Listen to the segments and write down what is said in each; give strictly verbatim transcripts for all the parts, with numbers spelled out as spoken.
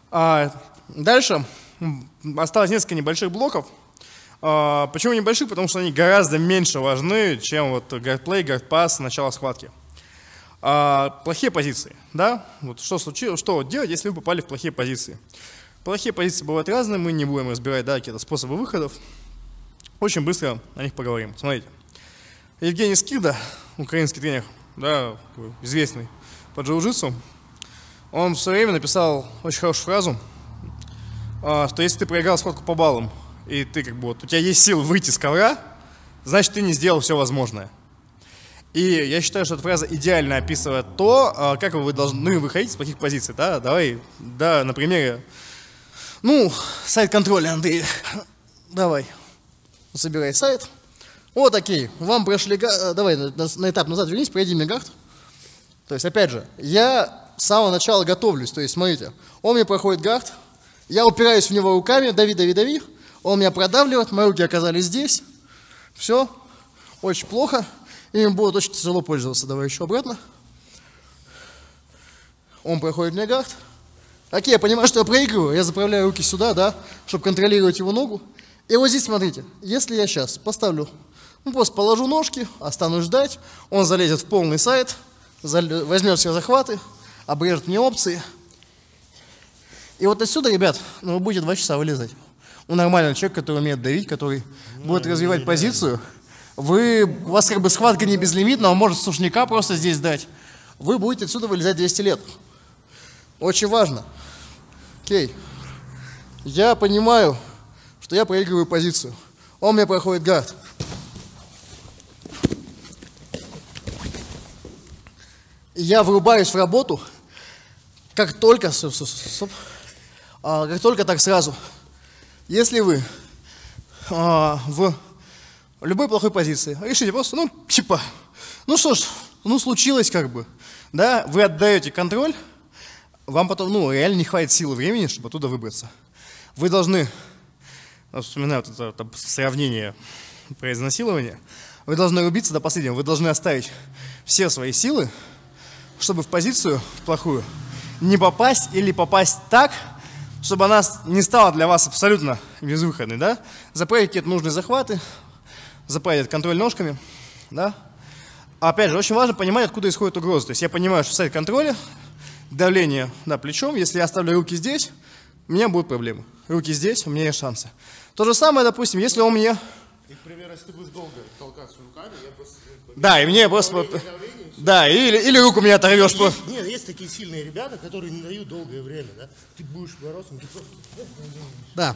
А дальше осталось несколько небольших блоков. А, почему небольших? Потому что они гораздо меньше важны, чем вот guard-play, guard-pass, начало схватки. А, плохие позиции. Да? Вот что случилось, что делать, если вы попали в плохие позиции? Плохие позиции бывают разные, мы не будем разбирать, да, какие-то способы выходов. Очень быстро о них поговорим. Смотрите. Евгений Скирда, украинский тренер, да, известный по джиу-джитсу, он в свое время написал очень хорошую фразу, что если ты проиграл схватку по баллам, и ты как бы вот, у тебя есть силы выйти с ковра, значит ты не сделал все возможное. И я считаю, что эта фраза идеально описывает то, как вы должны выходить из плохих позиций. Да? Давай, да, на примере, ну, сайт контроля, Андрей, давай, собирай сайт. Вот, окей, вам прошли, давай на, на этап назад вернись, пройди мне гард. То есть, опять же, я с самого начала готовлюсь, то есть, смотрите, он мне проходит гард, я упираюсь в него руками, дави, дави, дави, он меня продавливает, мои руки оказались здесь, все, очень плохо, им будет очень тяжело пользоваться, давай еще обратно. Он проходит мне гард, окей, я понимаю, что я проигрываю, я заправляю руки сюда, да, чтобы контролировать его ногу, и вот здесь, смотрите, если я сейчас поставлю, ну, просто положу ножки, останусь ждать, он залезет в полный сайт, возьмет все захваты, обрежет мне опции. И вот отсюда, ребят, ну, вы будете два часа вылезать. У нормального человека, который умеет давить, который ну, будет развивать позицию, вы, у вас как бы схватка не безлимитна, он может сушняка просто здесь дать. Вы будете отсюда вылезать двести лет. Очень важно. Окей. Я понимаю, что я проигрываю позицию. Он мне проходит гард. Я врубаюсь в работу, как только, стоп, стоп, стоп, а, как только так сразу. Если вы а, в любой плохой позиции решите просто, ну, типа, ну что ж, ну случилось как бы, да, вы отдаете контроль, вам потом, ну, реально не хватит силы времени, чтобы оттуда выбраться. Вы должны, вспоминаю вот это, это сравнение про изнасилование, вы должны рубиться до последнего, вы должны оставить все свои силы, чтобы в позицию плохую не попасть или попасть так, чтобы она не стала для вас абсолютно безвыходной, да? Заправить какие-то нужные захваты, заправить контроль ножками, да? Опять же, очень важно понимать, откуда исходит угроза. То есть я понимаю, что в сайт контроля давление, да, плечом, если я оставлю руки здесь, у меня будут проблемы. Руки здесь, у меня есть шансы. То же самое, допустим, если он мне... И, к примеру, если ты будешь долго толкаться руками, я просто... Да, и мне просто... Да, или, или руку меня оторвешь. Есть, нет, есть такие сильные ребята, которые не дают долгое время, да? Ты будешь бороться, ты просто... Да.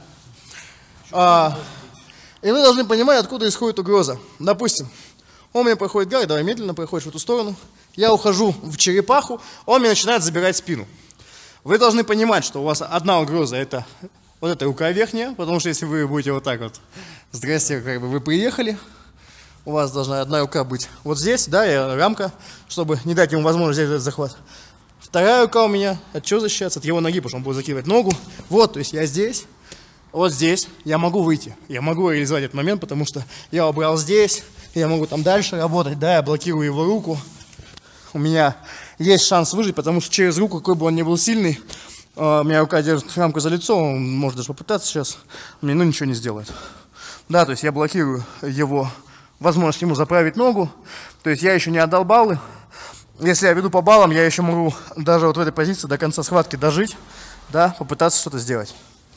А, и вы должны понимать, откуда исходит угроза. Допустим, он мне проходит гард, давай медленно проходишь в эту сторону. Я ухожу в черепаху, он мне начинает забирать спину. Вы должны понимать, что у вас одна угроза, это вот эта рука верхняя, потому что если вы будете вот так вот, здрасте, как бы вы приехали, у вас должна одна рука быть вот здесь, да, и рамка, чтобы не дать ему возможность взять этот захват. Вторая рука у меня, от чего защищаться? От его ноги, потому что он будет закидывать ногу. Вот, то есть я здесь, вот здесь, я могу выйти. Я могу реализовать этот момент, потому что я убрал здесь, я могу там дальше работать, да, я блокирую его руку. У меня есть шанс выжить, потому что через руку, какой бы он ни был сильный, у меня рука держит рамку за лицо, он может даже попытаться сейчас, мне ну ничего не сделает. Да, то есть я блокирую его возможность ему заправить ногу, то есть я еще не отдал баллы. Если я веду по баллам, я еще могу даже вот в этой позиции до конца схватки дожить, да, попытаться что-то сделать.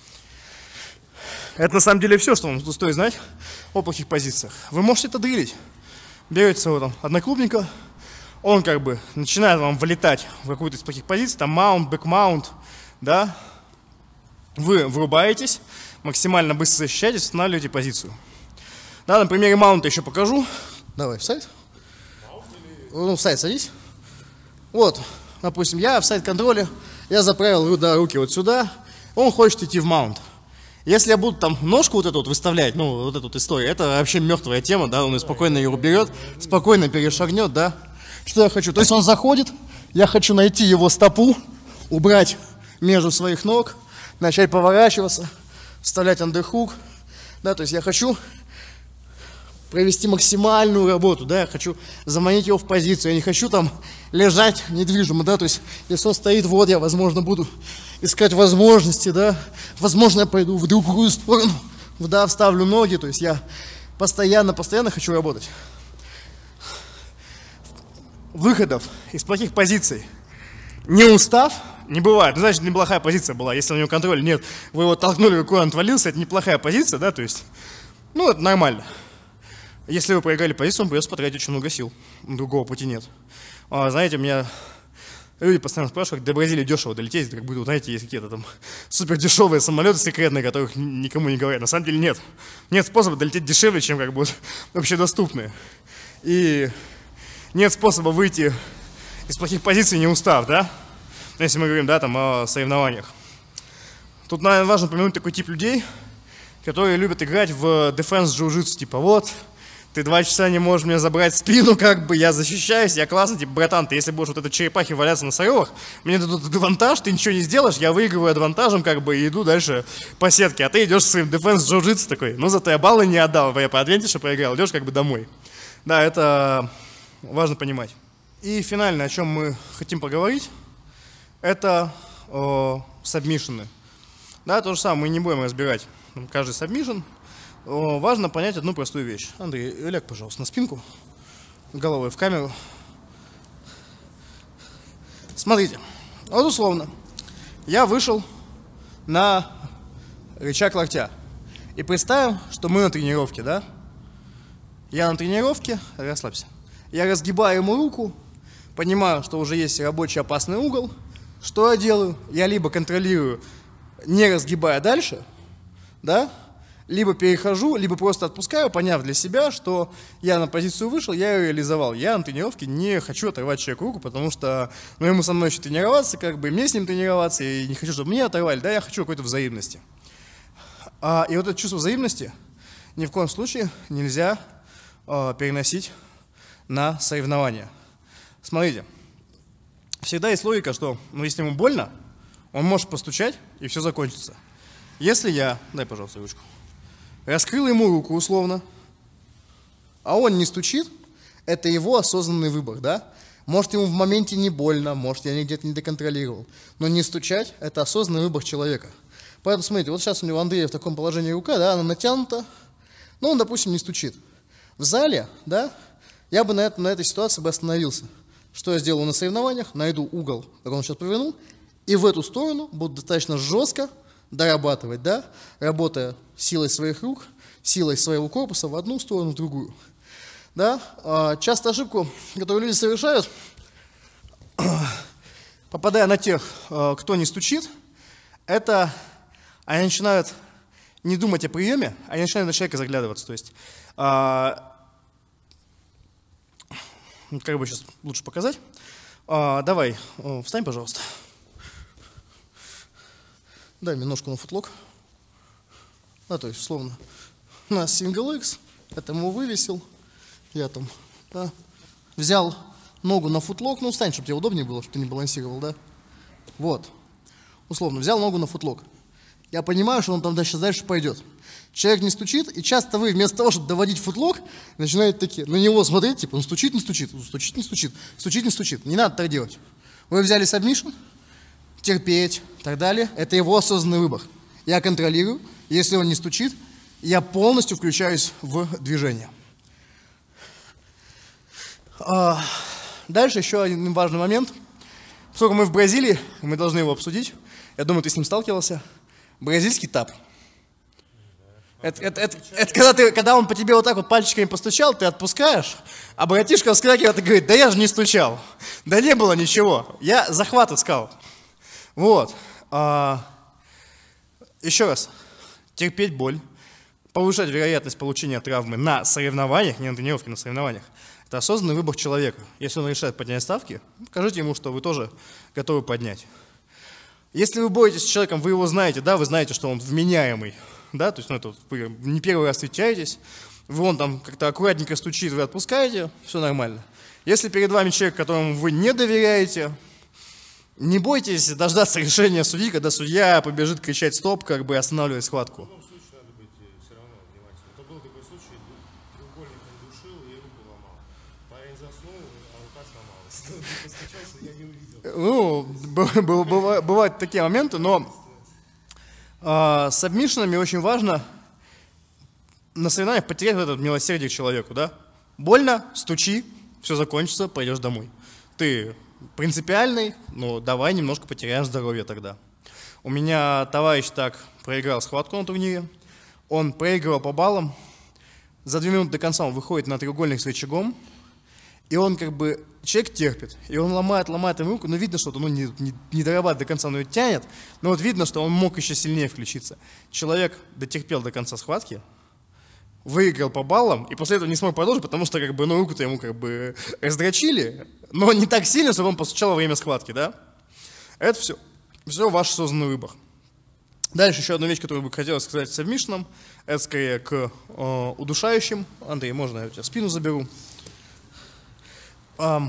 Это на самом деле все, что вам стоит знать о плохих позициях. Вы можете это дрилить. Берете своего там одноклубника, он как бы начинает вам вылетать в какую-то из плохих позиций, там маунт, бэкмаунт, да. Вы врубаетесь, максимально быстро защищаетесь, устанавливаете позицию. Да, на примере маунта еще покажу. Давай в сайт. Ну, в сайт садись. Вот, допустим, я в сайт-контроле, я заправил да, руки вот сюда, он хочет идти в маунт. Если я буду там ножку вот эту вот выставлять, ну, вот эту вот историю, это вообще мертвая тема, да, он спокойно ее берет, спокойно перешагнет, да. Что я хочу? То есть он заходит, я хочу найти его стопу, убрать между своих ног, начать поворачиваться, вставлять андерхук, да, то есть я хочу провести максимальную работу, да, я хочу заманить его в позицию, я не хочу там лежать недвижимо, да, то есть если он стоит, вот я, возможно, буду искать возможности, да, возможно, я пойду в другую сторону, да, вставлю ноги, то есть я постоянно, постоянно хочу работать. Выходов из плохих позиций не устав, не бывает. Ну, значит, неплохая позиция была. Если у него контроля нет, вы его толкнули, рукой он отвалился, это неплохая позиция, да, то есть, ну, это нормально. Если вы проиграли позицию, он придется потратить очень много сил. Другого пути нет. А, знаете, меня люди постоянно спрашивают, до Бразилии дешево долететь, как будто, знаете, есть какие-то там супер дешевые самолеты секретные, которых никому не говорят. На самом деле нет. Нет способа долететь дешевле, чем как бы вообще доступные. И нет способа выйти из плохих позиций, не устав, да? Если мы говорим, да, там, о соревнованиях. Тут, наверное, важно упомянуть такой тип людей, которые любят играть в дефенс джиу-джитсу, типа, вот, ты два часа не можешь мне забрать спину, как бы, я защищаюсь, я классный, типа, братан, ты если будешь вот этой черепахи валяться на соревах, мне дадут адвантаж, ты ничего не сделаешь, я выигрываю адвантажем, как бы, и иду дальше по сетке, а ты идешь своим дефенс джиу-джитсу такой, ну, зато я баллы не отдал, я по адвентишу проиграл, идешь как бы домой. Да, это важно понимать. И финально, о чем мы хотим поговорить, это о, сабмишины. Да, то же самое, мы не будем разбирать каждый сабмишин. О, важно понять одну простую вещь. Андрей, ляг, пожалуйста, на спинку, головой в камеру. Смотрите, вот условно, я вышел на рычаг локтя. И представим, что мы на тренировке, да? Я на тренировке, расслабься. Я разгибаю ему руку, понимаю, что уже есть рабочий опасный угол. Что я делаю? Я либо контролирую, не разгибая дальше, да, либо перехожу, либо просто отпускаю, поняв для себя, что я на позицию вышел, я ее реализовал. Я на тренировке не хочу оторвать человеку руку, потому что, ну, ему со мной еще тренироваться, как бы, мне с ним тренироваться, и не хочу, чтобы мне оторвали, да, я хочу какой-то взаимности. А, и вот это чувство взаимности ни в коем случае нельзя а, переносить на соревнования. Смотрите. Всегда есть логика, что, ну, если ему больно, он может постучать, и все закончится. Если я, дай, пожалуйста, ручку, раскрыл ему руку условно, а он не стучит, это его осознанный выбор, да? Может, ему в моменте не больно, может, я где-то не доконтролировал, но не стучать – это осознанный выбор человека. Поэтому, смотрите, вот сейчас у него Андрея в таком положении рука, да, она натянута, но он, допустим, не стучит. В зале, да, я бы на, это, на этой ситуации бы остановился. Что я сделаю на соревнованиях? Найду угол, как он сейчас повернул, и в эту сторону буду достаточно жестко дорабатывать, да, работая силой своих рук, силой своего корпуса в одну сторону, в другую. Да? А, часто ошибку, которую люди совершают, попадая на тех, кто не стучит, это они начинают не думать о приеме, они начинают на человека заглядываться. То есть, а, как бы сейчас лучше показать. А, давай, встань, пожалуйста. Дай мне ножку на футлок. Да, то есть, условно, у нас Single X, это ему вывесил. Я там, да, взял ногу на футлок, ну, встань, чтобы тебе удобнее было, чтобы ты не балансировал, да. Вот. Условно, взял ногу на футлок. Я понимаю, что он там дальше, дальше пойдет. Человек не стучит, и часто вы вместо того, чтобы доводить футлок, начинаете такие на него смотреть, типа, он стучит, не стучит, стучит, не стучит, стучит, не стучит. Не надо так делать. Вы взяли сабмишн, терпеть и так далее. Это его осознанный выбор. Я контролирую. Если он не стучит, я полностью включаюсь в движение. А, дальше еще один важный момент. Поскольку мы в Бразилии, мы должны его обсудить. Я думаю, ты с ним сталкивался. Бразильский тап. Это, это, это, это когда, ты, когда он по тебе вот так вот пальчиками постучал, ты отпускаешь, а братишка вскакивает и говорит: да я же не стучал, да не было ничего, я захват искал. Вот. А, еще раз, терпеть боль, повышать вероятность получения травмы на соревнованиях, не на тренировке, на соревнованиях. Это осознанный выбор человека. Если он решает поднять ставки, покажите ему, что вы тоже готовы поднять. Если вы боретесь с человеком, вы его знаете, да, вы знаете, что он вменяемый. Да, то есть, ну, это вы не первый раз встречаетесь, вы он там как-то аккуратненько стучит, вы отпускаете, все нормально. Если перед вами человек, которому вы не доверяете, не бойтесь дождаться решения судьи, когда судья побежит кричать стоп, как бы останавливать схватку. В любом случае надо быть все равно внимательным. Это был такой случай, треугольник Ну, бывают такие моменты, но с сабмишенами очень важно на соревнованиях потерять вот это милосердие к человеку, да? Больно, стучи, все закончится, пойдешь домой. Ты принципиальный, ну давай немножко потеряем здоровье тогда. У меня товарищ так проиграл схватку на турнире, он проигрывал по баллам, за две минуты до конца он выходит на треугольник с рычагом, и он как бы, человек терпит, и он ломает, ломает ему руку, но видно, что он ну, не, не, не дорабатывает до конца, но ее тянет, но вот видно, что он мог еще сильнее включиться. Человек дотерпел до конца схватки, выиграл по баллам, и после этого не смог продолжить, потому что как бы, ну, руку-то ему как бы раздрочили, но не так сильно, чтобы он постучал во время схватки, да? Это все, все ваш осознанный выбор. Дальше еще одна вещь, которую бы хотелось сказать с сабмишеном, это скорее к э, удушающим. Андрей, можно я у тебя спину заберу? Um,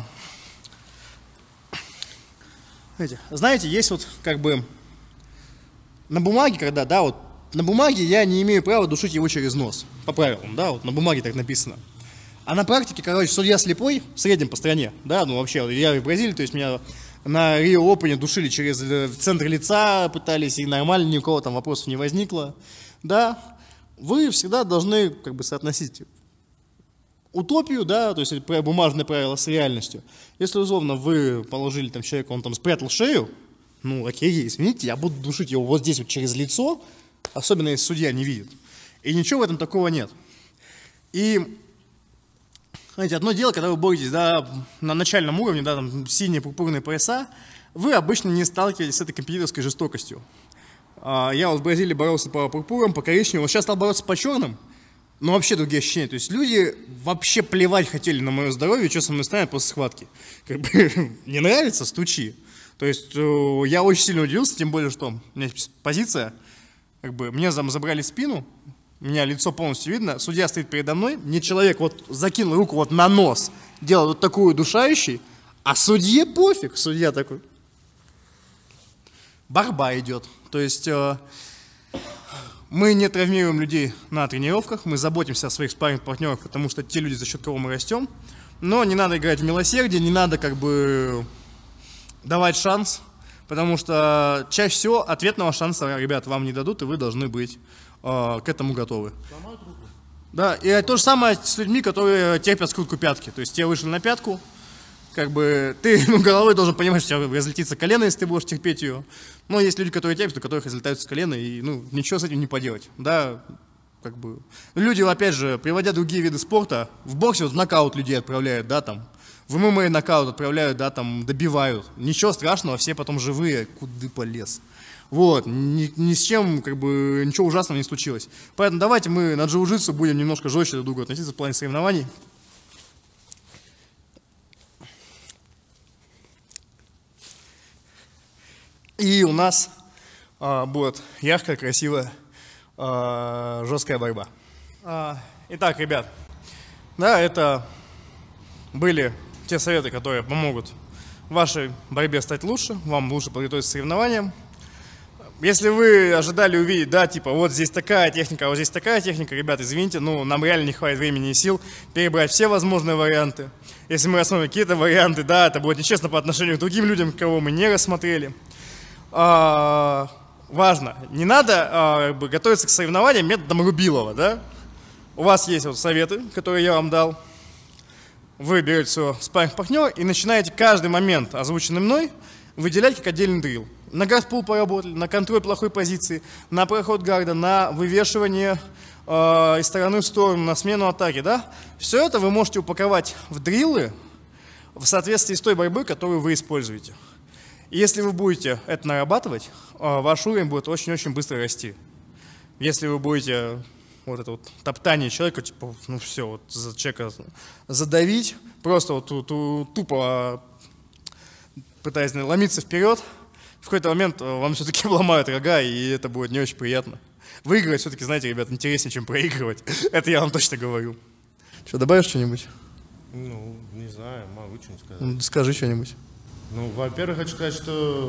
знаете, знаете, есть вот как бы на бумаге, когда, да, вот на бумаге я не имею права душить его через нос, по правилам, да, вот на бумаге так написано. А на практике, короче, судья слепой, в среднем по стране, да, ну вообще, я в Бразилии, то есть меня на Рио Опене душили через в центр лица, пытались, и нормально, ни у кого там вопросов не возникло, да, вы всегда должны как бы соотносить утопию, да, то есть бумажное правило с реальностью. Если, условно, вы положили там человека, он там спрятал шею, ну, окей, извините, я буду душить его вот здесь вот через лицо, особенно если судья не видит. И ничего в этом такого нет. И, знаете, одно дело, когда вы боретесь, да, на начальном уровне, да, там, синие пурпурные пояса, вы обычно не сталкиваетесь с этой компьютерской жестокостью. Я вот в Бразилии боролся по пурпурам, по коричневым, вот сейчас стал бороться по черным. Но вообще другие ощущения. То есть люди вообще плевать хотели на мое здоровье, что со мной станет после схватки. Как бы не нравится, стучи. То есть э, я очень сильно удивился, тем более, что у меня позиция, как бы мне забрали спину, у меня лицо полностью видно, судья стоит передо мной, мне человек вот закинул руку вот на нос, делал вот такую удушающий, а судье пофиг, судья такой. Борьба идет. То есть... Э, Мы не травмируем людей на тренировках, мы заботимся о своих спарринг-партнерах, потому что те люди, за счет кого мы растем. Но не надо играть в милосердие, не надо как бы давать шанс, потому что чаще всего ответного шанса, ребят, вам не дадут, и вы должны быть э, к этому готовы. Да, и то же самое с людьми, которые терпят скрутку пятки. То есть те вышли на пятку, как бы ты ну, головой должен понимать, что у тебя разлетится колено, если ты будешь терпеть ее. Но есть люди, которые терпят, у которых разлетаются колено, и ну, ничего с этим не поделать. Да, как бы. Люди, опять же, приводя другие виды спорта, в боксе вот в нокаут людей отправляют, да, там, в ММА нокаут отправляют, да, там, добивают. Ничего страшного, все потом живые, куды полез. Вот, ни, ни с чем, как бы, ничего ужасного не случилось. Поэтому давайте мы на джиу-джитсу будем немножко жестче друг к другу относиться в плане соревнований. И у нас а, будет яркая, красивая, а, жесткая борьба. А, итак, ребят, да, это были те советы, которые помогут вашей борьбе стать лучше, вам лучше подготовиться к соревнованиям. Если вы ожидали увидеть, да, типа, вот здесь такая техника, а вот здесь такая техника, ребят, извините, ну, нам реально не хватит времени и сил перебрать все возможные варианты. Если мы рассмотрим какие-то варианты, да, это будет нечестно по отношению к другим людям, кого мы не рассмотрели. А, важно, не надо а, готовиться к соревнованиям методом Рубилова, да? У вас есть вот советы, которые я вам дал. Вы берете своего спарринг-партнера и начинаете каждый момент, озвученный мной, выделять как отдельный дрилл. На гардпул поработали, на контроль плохой позиции, на проход гарда, на вывешивание э, из стороны в сторону, на смену атаки, да? Все это вы можете упаковать в дриллы в соответствии с той борьбой, которую вы используете. И если вы будете это нарабатывать, ваш уровень будет очень-очень быстро расти. Если вы будете вот это вот топтание человека, типа, ну все, вот за человека задавить, просто вот тупо пытаясь ломиться вперед, в какой-то момент вам все-таки ломают рога, и это будет не очень приятно. Выигрывать все-таки, знаете, ребят, интереснее, чем проигрывать. Это я вам точно говорю. Что, добавишь что-нибудь? Ну, не знаю, могу что-нибудь сказать. Скажи что-нибудь. Ну, во-первых, хочу сказать, что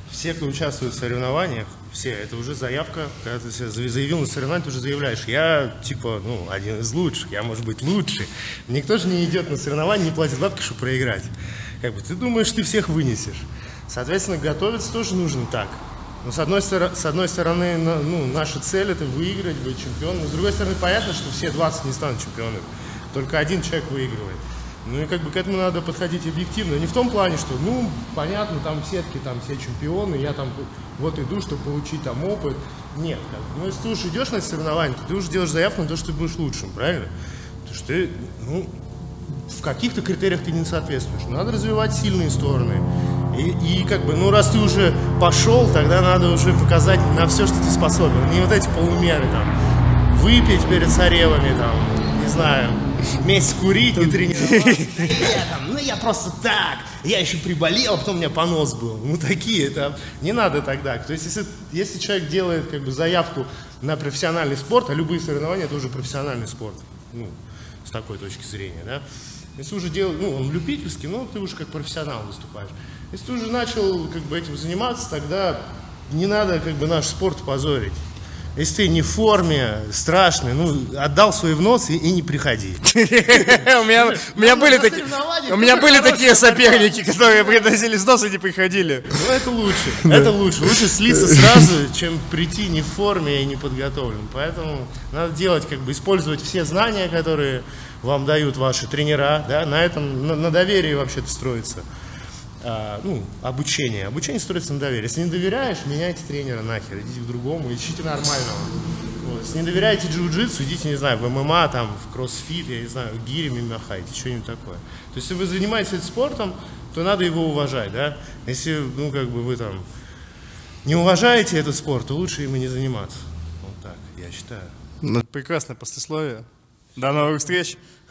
все, кто участвует в соревнованиях, все, это уже заявка, когда ты себя заявил на соревнования, ты уже заявляешь, я, типа, ну, один из лучших, я, может быть, лучший. Никто же не идет на соревнования, не платит бабки, чтобы проиграть. Как бы, ты думаешь, ты всех вынесешь. Соответственно, готовиться тоже нужно так. Но с одной, с одной стороны, ну, наша цель – это выиграть, быть чемпионом. Но с другой стороны, понятно, что все двадцать не станут чемпионами. Только один человек выигрывает. Ну и как бы к этому надо подходить объективно. Не в том плане, что, ну, понятно, там в сетке там все чемпионы, я там вот иду, чтобы получить там опыт. Нет, как бы, ну если ты уж идешь на соревнования, то ты уже делаешь заявку на то, что ты будешь лучшим, правильно? Потому что ты, ну, в каких-то критериях ты не соответствуешь. Надо развивать сильные стороны. И, и как бы, ну раз ты уже пошел, тогда надо уже показать на все, что ты способен. Не вот эти полумеры там, выпить перед царевами, там, не знаю, месяц курить, не тренироваться. Ну я просто так, я еще приболел, а потом у меня понос был. Ну такие, это не надо тогда. То есть если, если человек делает как бы заявку на профессиональный спорт, а любые соревнования это уже профессиональный спорт, ну, с такой точки зрения, да. Если уже делать, ну, он любительский, ну, ты уже как профессионал выступаешь. Если ты уже начал как бы этим заниматься, тогда не надо как бы наш спорт позорить. Если ты не в форме, страшный, ну, отдал свой внос и, и не приходи. У меня были такие, у меня были такие соперники, которые приносили снос и не приходили. Ну, это лучше, это лучше. Лучше слиться сразу, чем прийти не в форме и не подготовлен. Поэтому надо делать, как бы, использовать все знания, которые вам дают ваши тренера, да, на этом, на, на доверии вообще-то строится. А, ну, обучение. Обучение строится на доверии. Если не доверяешь, меняйте тренера нахер, идите к другому, ищите нормального. Вот. Если не доверяете джиу-джитсу, идите, не знаю, в эм эм а, там, в кроссфит, я не знаю, гирями махайте, что-нибудь такое. То есть, если вы занимаетесь этим спортом, то надо его уважать, да. Если, ну, как бы вы там не уважаете этот спорт, то лучше им и не заниматься. Вот так, я считаю. Прекрасное послесловие. До новых встреч.